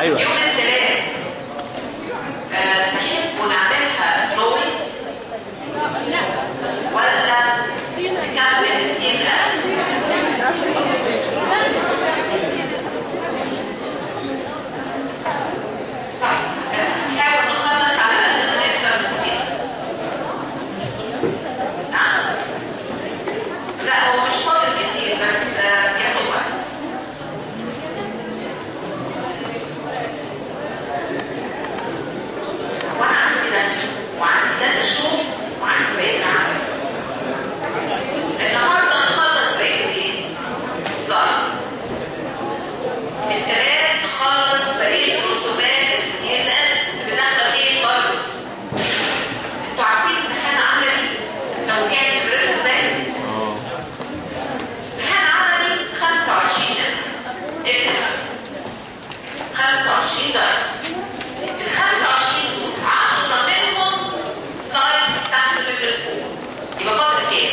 ايوه يوم الثلاث تحبوا نعملها دروينجز ولا نكمل السين اس؟ طيب نحاول نخلص على قد ما نقدر من السين. نعم لا هو مش فاضل كتير بس بياخد وقت. وانا عندي رسم وعندي داتا شو وعندي بقيه العمل. النهارده نخلص بقيه ايه؟ سلايدز. الثلاث نخلص بقيه رسومات السي ان اس اللي داخله ايه برضه. انتوا عارفين امتحان عملي توزيع النمرات ازاي؟ امتحان عملي 25 درجه. 25 درجه. ال 25 دول 10 منهم سلايدز تحت الميكروسكوب. يبقى فاضل كام؟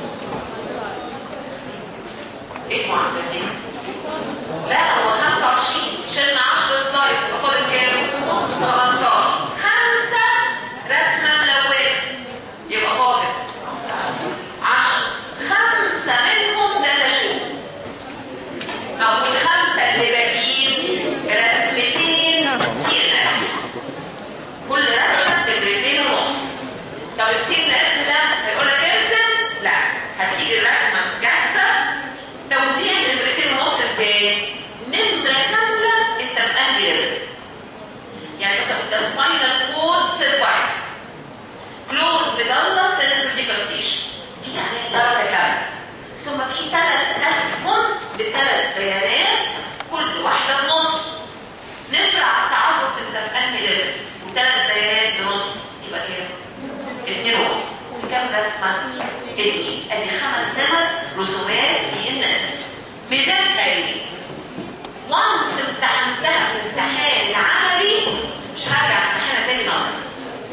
ايه المعادله دي؟ لا هو 25 شلنا 10 سلايدز يبقى فاضل كام؟ 15. 5 رسمه ملونه يبقى فاضل 10. 5 منهم داتا شو. او ال5 اللي باقيين رسمتين سي ان اس. كل رسمه بجريدين ونص. طب السي ان اس ده هيقول لك ارسم؟ لا هتيجي الرسمه جاهزه. توزيع نمرتين ونص ازاي؟ نمره كامله انت في انهي ليفل. يعني مثلا ده سباينال كود سيرفايف كلوز بدالة سنسور ديكاستيشن دي يعني درجه كامله. ثم في 3 اسهم ب3 بيانات كل واحده بنص. نمره على التعرف انت في انهي ليفل و3 بيانات بنص يبقى كام؟ 2 ونص. في كام رسمه؟ 2. ادي 5 نمر رسومات سي ان اس. ميزانها ايه؟ وانس امتحنتها في الامتحان العملي مش هرجع امتحانها تاني نظري.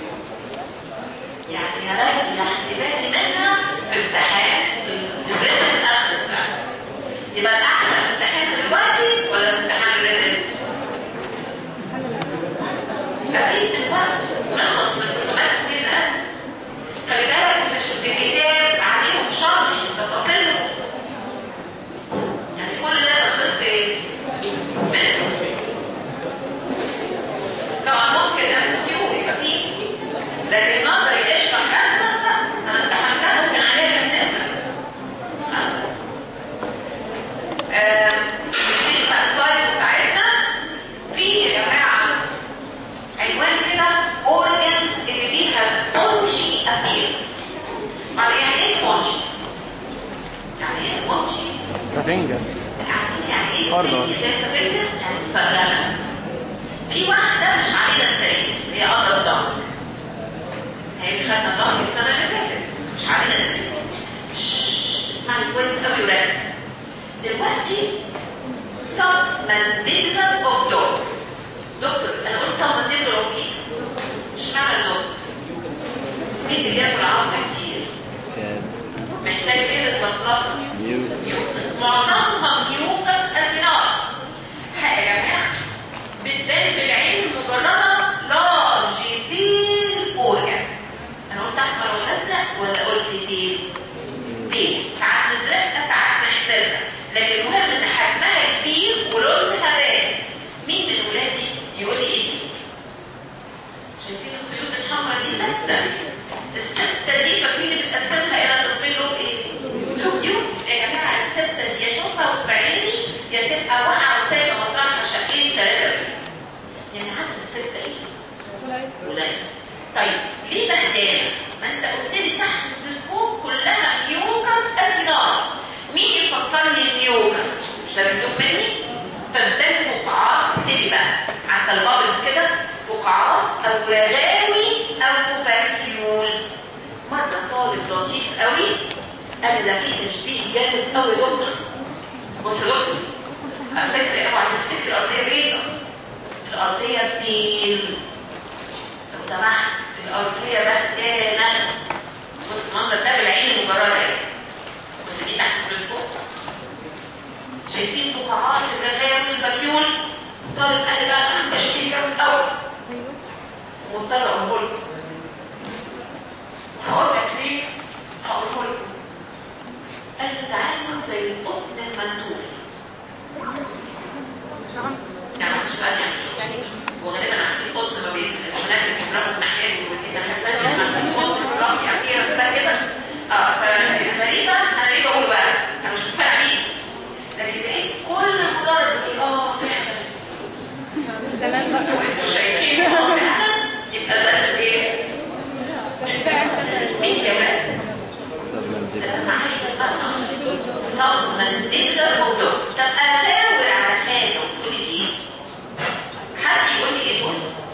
يعني هريح بالي منها في امتحان الريتن اخر السنه. يبقى الاحسن امتحانها دلوقتي ولا امتحان الريتن؟ بقيت الوقت ونخلص من رسومات السي ان اس. خلي بالك في الكتاب عليهم شرح تفاصيلهم. يعني كل ده خلصت ايه؟ منه. طبعا ممكن MCQ يبقى فيه لكن نظري اشرح رسمه لا انا امتحنتها ممكن عليها كمان 5. نبتدي بقى السلايد بتاعتنا. في يا جماعه عنوان كده organs اللي ليها spongy appearance. يعني ايه spongy؟ يعني ايه spongy؟ سفنجة. يعني ايه spongy زي سفنجة؟ يعني مفرغة. في واحدة مش علينا السرير هي قدر الضغط. هي اللي خدنا الضغط السنة اللي فاتت مش علينا السرير. اسمعني كويس قوي وركز. دلوقتي submandibular of dog. دكتور انا قلت submandibular of ايه؟ مش معنى الدكتور. مين اللي بياكل عظم كتير؟ محتاج ايه للزفلطه؟ معظمها ميوكس اسينار. يا جماعه بتبان بالعين مجرده لارج بيل اورجان. انا قلت احمر وازرق ولا قلت بيل؟ بيل. ساعات نزرقها ساعات محمرة لكن المهم ان حجمها كبير ولونها بارد. مين من ولادي يقول لي ايه دي؟ شايفين الخيوط الحمراء دي 6. ال6 دي فاكرين بتقسمها الى تصميم لوب ايه؟ لوب يوكس. يا جماعه ال6 دي اشوفها بعيني يا تبقى واقعه وسايبه مطرحها شقين 3 يعني عدد ال6 ايه؟ قليل. طيب ليه بهدانه؟ ما انت قلت لي تحت الميكروسكوب كلها ميوكس اسينار. مين يفكرني الميوكس؟ مش ده بيدوب مني؟ فبتبان فقاعات. اكتبي بقى عارفه البابلز كده فقاعات او رغاوي او فاكيولز. مره طالب لطيف قوي قال لي ده في تشبيه جامد قوي يا دكتور. بص يا دكتور على فكره اوعى تفتكر الارضيه بيضاء. الارضيه بيل لو سمحت. الارضيه بهتانه. بص المنظر ده بالعين المجرده ايه؟ بص دي تحت الميكروسكوب شايفين فقاعات الرغاوي والفاكيولز. طالب قال لي بقى عندي لازم معايا اسمها صم مانديبلر موتور. طب اشاور على حاجه وتقولي دي حد يقول لي ايه دول؟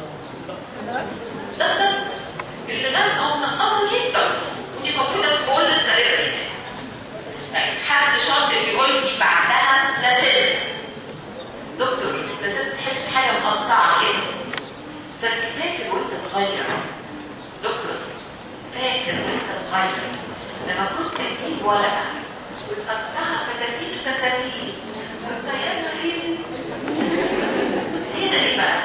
ضغط اللبان او منقطه دي ضغط ودي موجوده في كل السرير. طيب حد شاطر يقول لي بعدها لاسيل. دكتور لاسيل تحس حاجه مقطعه كده. فاكر وانت صغير دكتور، فاكر وانت صغير لما كنت تجيب ورقه وتقطعها فتافيت فتافيت كنت هنا ايه بقى؟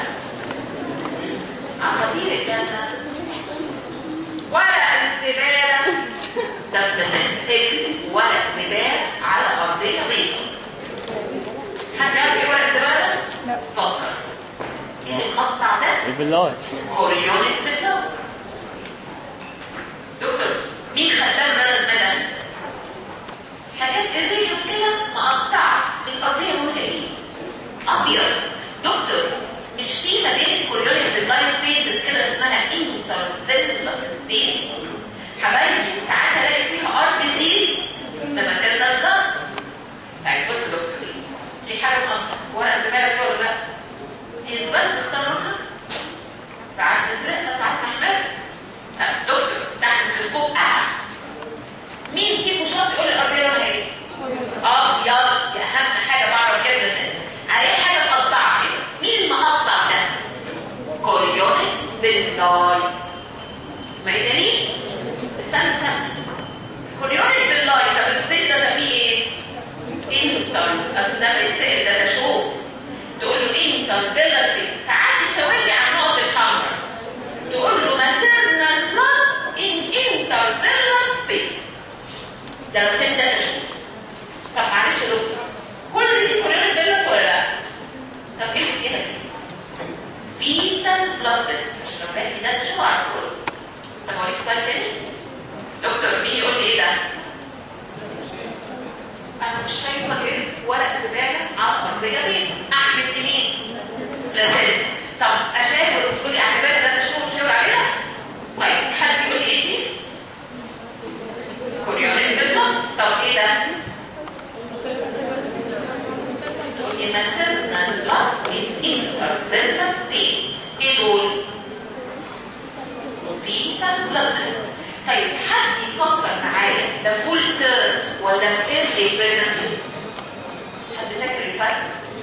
عصافير الجنه ورق الزباله. ده تكتب ورق زباله على ارضيه بيضاء. حد يعرف ايه ورق زباله؟ لا. فكر ايه المقطع ده؟ البلاي كوريونيك بلاي. دكتور مين خدام ورق زباله؟ حاجات قريبه كده مقطعه في الارضيه لونها ايه؟ ابيض. دكتور مش في ما بين الكوريونيك بلاي سبيسز كده اسمها انترفيرنس سبيس حبايبي، وساعات الاقي فيها ار بي سيز لما تبدا الضغط. طيب بص يا دكتور، دي حاجه مقطعه ورق زباله فيها ولا لا؟ هي زباله تختار لونها؟ ساعات نزرقها ساعات محمره. دكتور تحت الميكروسكوب مين فيكم شاطر يقول الارضيه لونها ايه؟ ابيض. دي اهم حاجه بعرف كده بس عليه حاجه مقطعه كده. مين المقطع ده؟ كوريونيك بلاي. اسمها ايه تاني؟ استنى كوريونيك بلاي. طب السبيس ده فيه ايه؟ انتر. اصل ده بيتسال ده شوف تقول له انتر بلا سبيس. ساعات يشاور لي على النقط الحمراء تقول له ماترنال بلاد ان انتر بلا سبيس. ده لو كان ده شوف. طب معلش يا دكتور كل دي كوريونيك بلاس ولا لا؟ طب ايه كده كده؟ فيتال بلاد تيست عشان لو كان ده شو عارفه. طب اوريك سلايد تاني. دكتور مين يقول لي ايه ده؟ انا مش شايفه غير ورق زباله على ارضيه بيضاء. احمد دي مين؟ لاسيل. طب اشاور وتقول لي على بالك ده شو مشاور عليها؟ طيب حد يقول لي ايه دي؟ كوريونيك بلاس. طب ايه ده؟ تقول لي ماترنال بلاد انترفيرنس سبيس. ايه دول؟ فيتال بلاد تيست. طيب حد يفكر معايا ده فول تيرم ولا في ايرلي بريجنسي؟ حد فاكر الفرق؟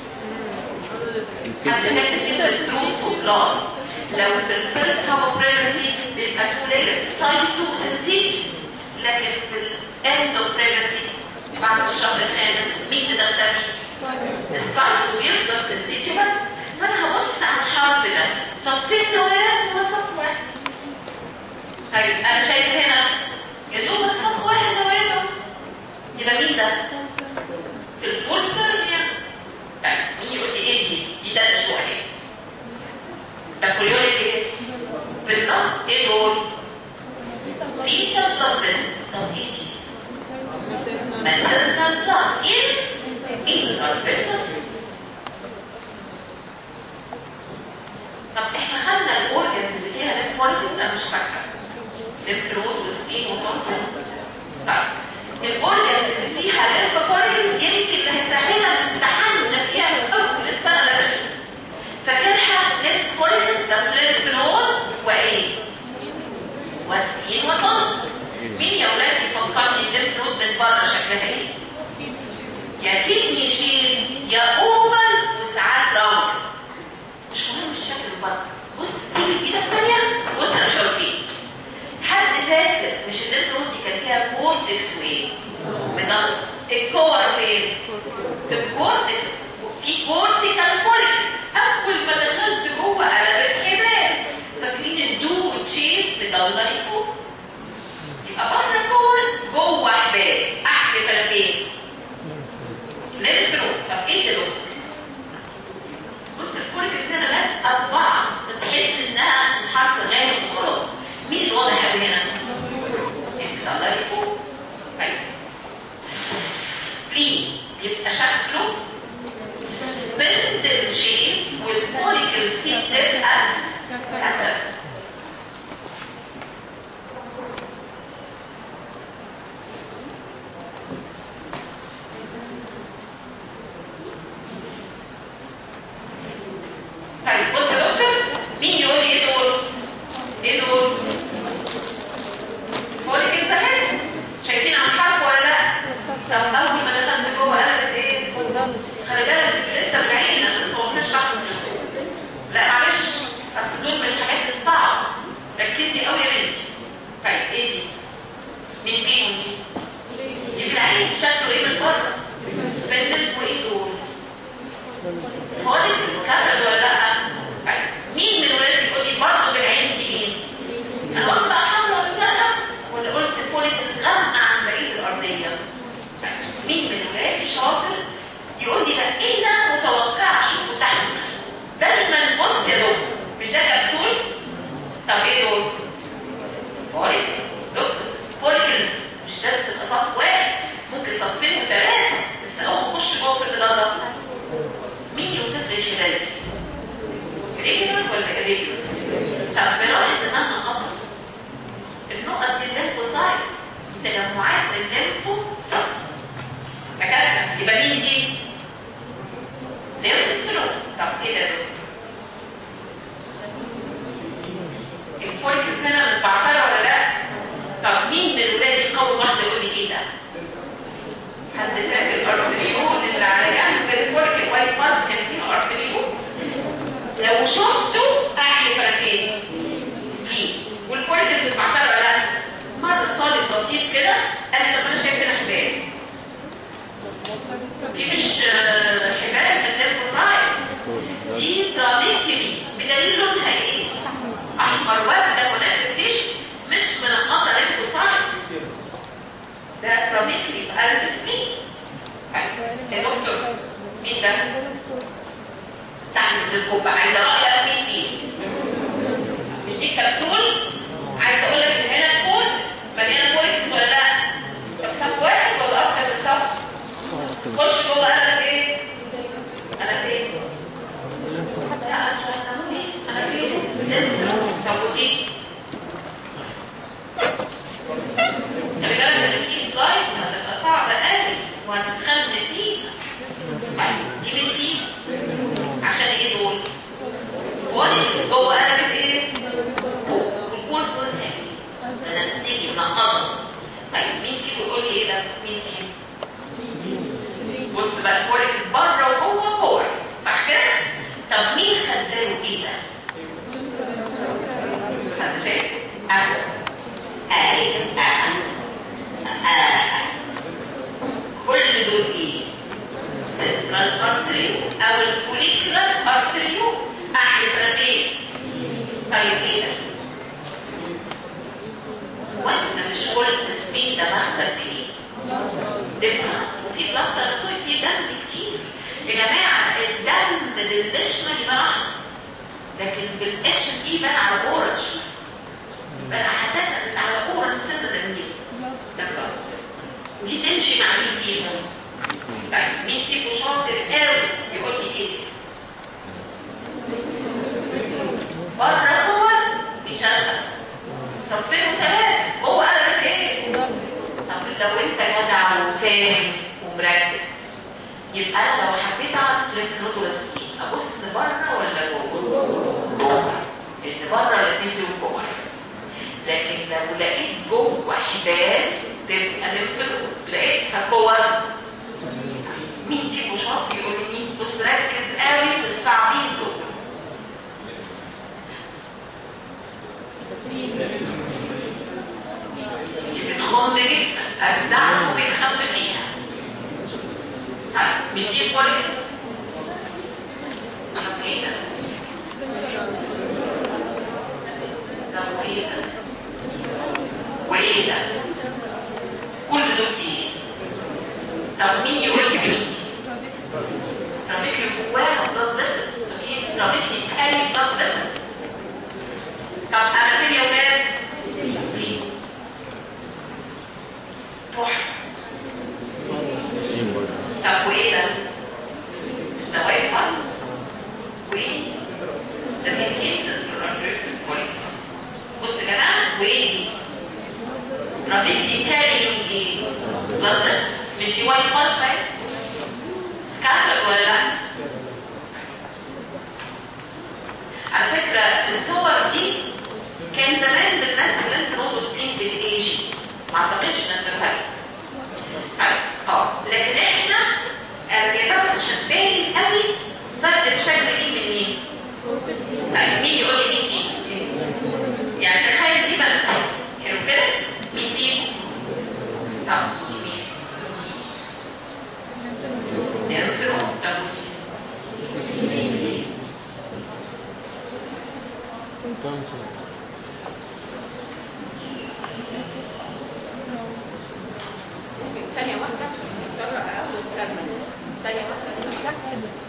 حد فاكر كلمه تروث كلاس؟ لو في الفيرست هاف اوف بريجنسي بيبقى تو لايرز سايتو سنسيتي، لكن في الاند اوف بريجنسي بعد الشهر الخامس مين اللي تختفي؟ السايتو يفضل سنسيتي بس. فانا هبص على الحرف ده صفين نواه ولا صف واحد؟ طيب انا شايف هنا يا دوبك صف واحد نواه. يبقى مين ده؟ في الفول تيرم يعني. طيب مين يقول لي ايه دي ده شويه؟ ده كوريونيك ايه؟ في النهر ايه دول؟ فيتال بلاد فيسلز. طب ايه دي؟ ماترنال بلاد انترفيرنس. طب احنا خدنا الاورجنز اللي فيها ليمف فوليكلز انا مش فاكره. ليمف نود وسبين وتونسل. طيب الاورجنز اللي فيها ليمف فوليكلز يمكن اللي هيسهلها الامتحان ان فيها في اول السنه ده اشوف. فاكرها ليمف فوليكلز ده ليمف نود وايه؟ وسبين وتونسل. مين يا ولاد يفكرني الليمف نود من بره شكلها ايه؟ يا كدني شيل يا اوفل وساعات راوند. مش مهم الشكل من بره. بص سيبي في ايدك ثانيه. بص انا مش هقول ايه. حد فاكر مش الليمف نود دي كان فيها كورتكس وايه؟ مدور. الكور فين؟ في الكورتكس. في كورتيكال فوليكلز. اول ما دخلت جوه قلبت حبال. فاكرين الدود شيب مدلري فوكس. يبقى بره كور جوه حبال. احلف انا فين؟ ليمف نود. طب ايه يا دكتور؟ بص الفوليكلز هنا لازقه ببعض تحس انها الحرف غامق وخلاص. مين اللي واضح قوي هنا؟ الكالاري فوكس. طيب سبلين يبقى شكله طب اول ما دخلت جوه قلبت ايه؟ خلي بالك لسه بالعين لسه ما وصلش تحت الجسم. لا معلش اصل دول من الحاجات الصعبه، ركزي قوي يا بنتي. طيب ايه دي؟ مين فيهم دي؟ دي بالعين شكله ايه من بره؟ سبندل وايه دول؟ فوليك سكاتر ولا لا؟ طيب مين من ولادي يقول لي برضه بالعين دي مين؟ انا قلت بقى حمراء ولا زرقاء ولا قلت فوليك غامقه عن بقيه الارضيه؟ مين من ولادي شاطر يقول لي بقى ايه اللي انا متوقعه اشوفه تحت الجسم؟ دايما بص يا دكتور، مش ده كبسول؟ طب ايه دول؟ فوليكلز. دكتور فوليكلز مش لازم تبقى صف واحد، ممكن صفين وثلاثه، بس اول ما اخش جوه في الجدار ده مين يوصف لي الحبال دي؟ ريجولار ولا irregular؟ طب بلاحظ ان انا نقطه النقط دي الليمفوسايتس، تجمعات الليمفوسايتس. دكاتره يبقى مين دي؟ ليمفنود. طب ايه ده يا دكتور؟ الفوليكلز هنا متبعتره ولا لا؟ طب مين من الولاد يقوم لحظه يقول لي ايه ده؟ حد فاكر الارتريول اللي على جنب الفوليكل وايت باد كان فيها ارتريول؟ لو شفته احلف انا فين؟ سبلين. والفوليكلز متبعتره ولا لا؟ مره طالب لطيف كده قال لي طب انا شايف هنا حبال. دي مش حبال من الليمفوسايتس، دي ترابيكيولي بدليل لونها ايه؟ احمر واخده كونكتيف تيشو، مش منقطه ليمفوسايتس. ده ترابيكيولي قلب سبلين. يا دكتور مين ده؟ تحت الديسكوب بقى عايزه رايك مين فيه؟ مش دي الكبسول؟ عايزه اقول لك ان هنا الكورتكس مليانه فوليكلز ولا لا؟ طب صف واحد ولا اكتر من صف؟ خش جوه قلب ايه؟ انا فين؟ لا انتوا هتناموني، انا فين؟ سوتي. خلي بالك ان في سلايدز هتبقى صعبه قوي وهتتخن فيها. طيب دي مين فيها؟ عشان ايه دول؟ فوليكلز جوه قلب ايه؟ والكون فول ايه؟ انا نسيتي منقطه. طيب مين فيكم يقول لي ايه ده؟ مين فيهم؟ بص بقى الفوليكلز بره وجوه كور، صح كده؟ طب مين خدله ايه ده؟ حد شايف؟ اهو ايوه كل دول ايه؟ سنترال ارتريول او الفوليكولار ارتريول. احلف انا فين؟ طيب ايه ده؟ وانا مش قلت سبين ده مخزن بايه؟ دم. وفي بلاد سينوسويد، فيه دم كتير يا جماعه. الدم باللشمه يبان احمر، لكن بالاتش ام اي يبان على اورنج، يبان عاده على اورنج سنه دميه. ده بلاد، ودي تمشي مع مين فيهم؟ طيب مين فيكم شاطر قوي يقول لي ايه ده؟ بره جوه بيشغل صفين وثلاثه، جوه قلبت ايه؟ طب لو انت جدع وفاهم ومركز يبقى انا لو حبيت اعرف الفلوتولاسبين ابص بره ولا جوه؟ جوه. لان بره الاثنين فيهم جوه، لكن لو لقيت جوه حبال تبقى للفلوت، لقيتها جوه مين فيكم شاطر يقول لي مين؟ بص ركز قوي في الصعبين دول. دي بتخم جدا، أجدعه وبيتخم فيها. مش دي فوليكلز؟ طب ايه ده؟ طب وايه ده؟ وايه ده؟ كل دول ايه؟ طب مين يقول لي مين؟ ترابيكلي جواها بلاد فيسلز، اكيد ترابيكلي بتالي بلاد فيسلز. طب انا فين يا ولاد؟ سبلين. تحفه. طب وايه ده؟ مش ده وايت بلاد؟ وايه؟ ده بينكنسل الفوليكلز. بص يا جماعه، وايه دي؟ ترابيكلي كارينج ايه؟ بلاد فيسلز. مش دي وايت بلاد بس؟ سكاتر ولا لا؟ على فكره الصور دي كان زمان للناس اللي انت نوت سبين في الايجي، ما اعتقدش نزلوها لي. طيب ثانية واحدة عشان نضطر اخد كلمة. ثانية واحدة.